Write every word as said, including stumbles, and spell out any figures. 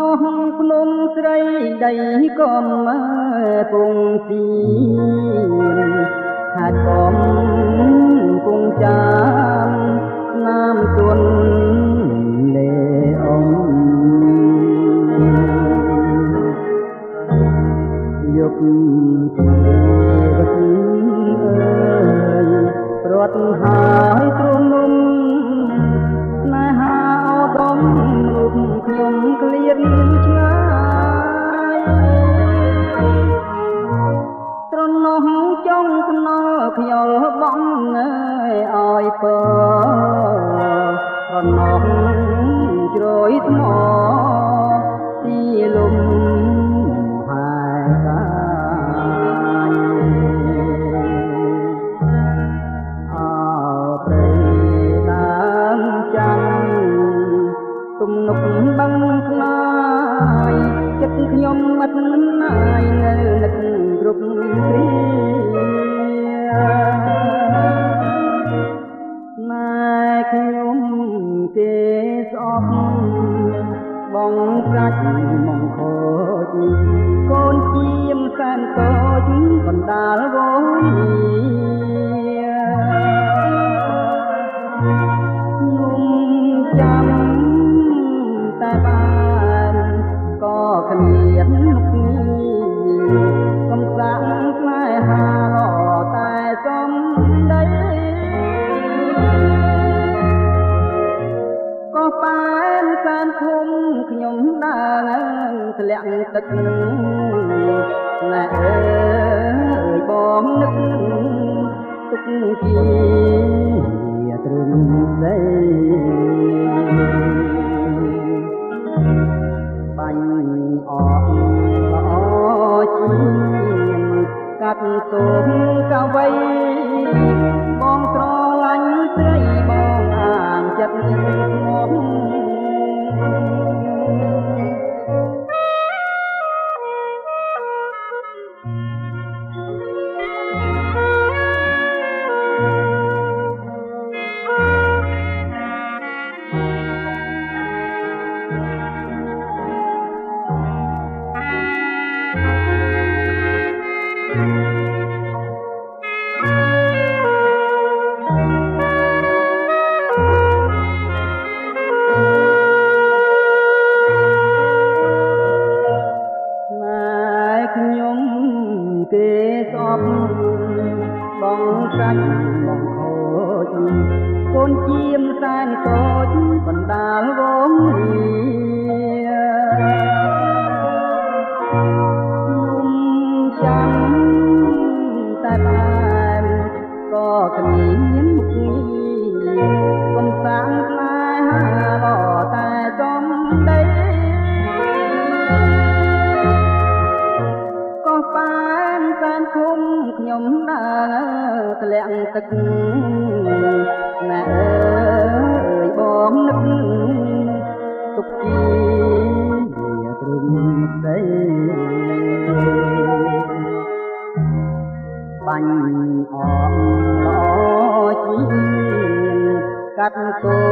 នោះភ្នំស្រីដីកំពងទីខេត្តកំពង់ចាមនាមជន់លេអ៊ំយកវត្តអើយប្រត់ហើយទ្រនុំស្នេហាអដំរូបខ្ញុំក្លៀនឆ្ងាយត្រនោះចង់ស្នល់ខ្យល់បងអើយឲ្យពើត្រនោះជ្រោយថ្មទីលំហើយកាយអោព្រៃដើមចាំទំនុកបឹងខ្លាយចិត្តខ្ញុំឥតណាយនៅនឹកគ្រប់គ្រាណែខ្ញុំគេស្អប់បងកាច់មកខូចកូនជាមសែនតូចបណ្ដាលវងនុំចាំតែបានក៏គ្មានមុខកំសាំងស្នេហាតែសំដីក៏ប៉ែនសានធំខ្ញុំដើរធ្លាក់ទឹកណែអើយបងនឹកទុកជាត្រឹមដីបាញ់អកល្អជាកាត់ទុំកវៃបងស្រឡាញ់ស្រីបងអានចិត្តស្មោះគេស្អប់បងកាច់បងខូចកូនជាមសែនតូចបណ្ដាលវងនុំចាំតែបានក៏គ្មានមុខកំសាំងស្នេហាតែសំដីក៏ប៉ែនសានធំខ្ញុំដើរធ្លាក់ទឹកណែអើយបងនឹកទុកជាត្រឹមដីបាញ់អកល្អជាកាត់ទុំ